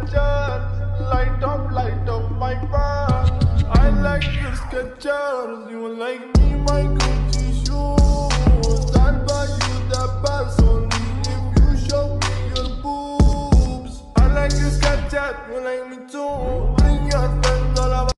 Skechers, light up my path. I like your Skechers, you like me, my Gucci shoes. I'll buy you the best only if you show me your boobs. I like your Skechers, you like me too. Bring your friends all around.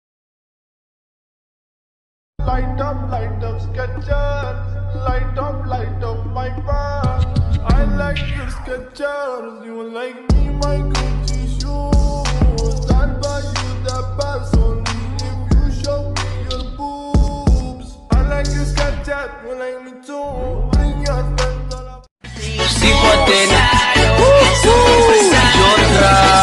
Light up Skechers, light up my path. I like your Skechers, you like me, my Gucci shoes. I'll buy you the best only if you show me your boobs. I like your Skechers, you like me too. Bring your friends all around. Si pueden y otra.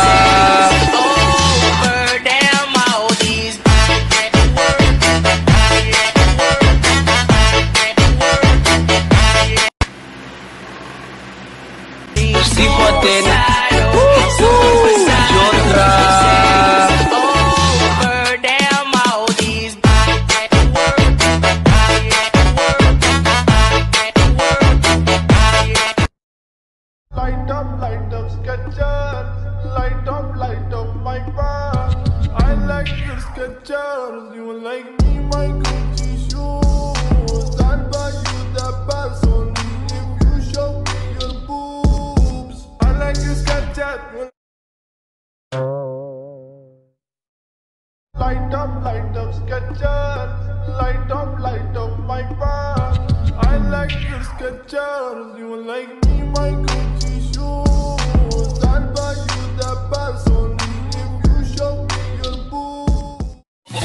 Si pueden y otra. Light up Skechers, light up my path. I like your Skechers, you like me, my Gucci shoes. I'll buy you the best only if you show me your boobs. I like your Skechers. Light up Skechers, light up my path. I like your Skechers, you like me, my Gucci shoes. I'll buy you the best only if you show me your boobs.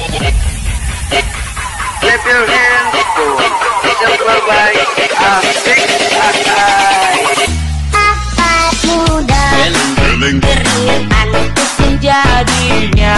Clap your hands, just bye-bye. Muda, berikan sejadinya.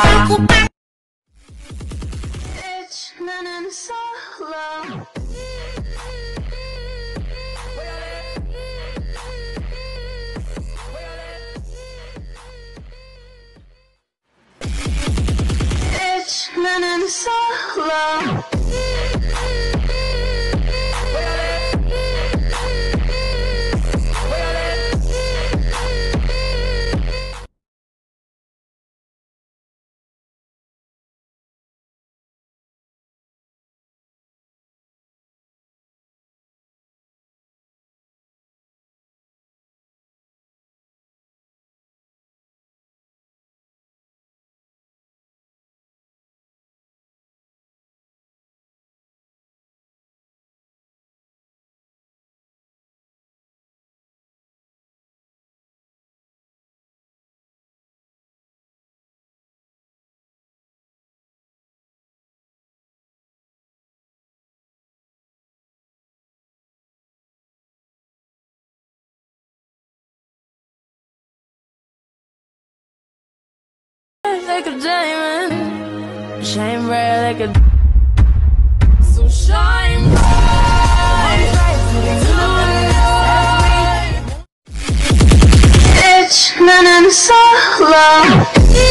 Like a diamond, shine bright like a. So shine bright tonight. It's none and solo.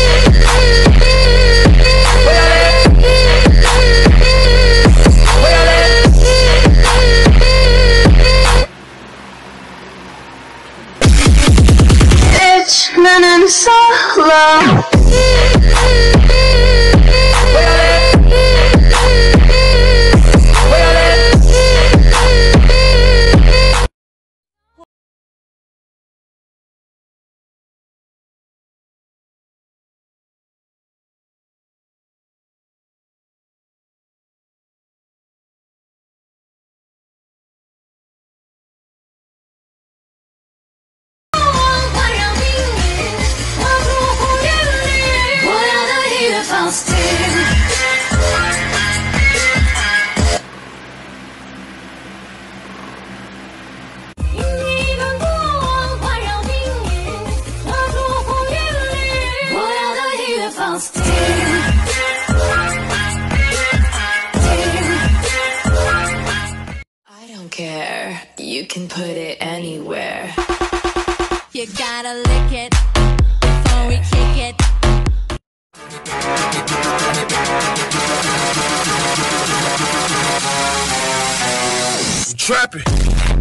It's none and solo. I don't care, you can put it anywhere. You gotta lick it before we kick it. Trapping.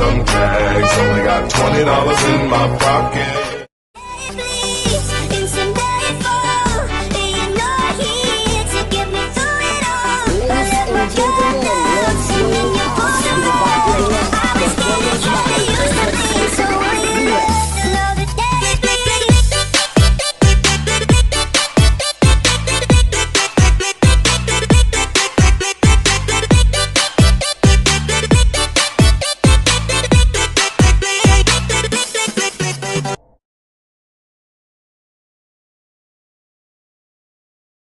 some tags. Only got $20 in my pocket.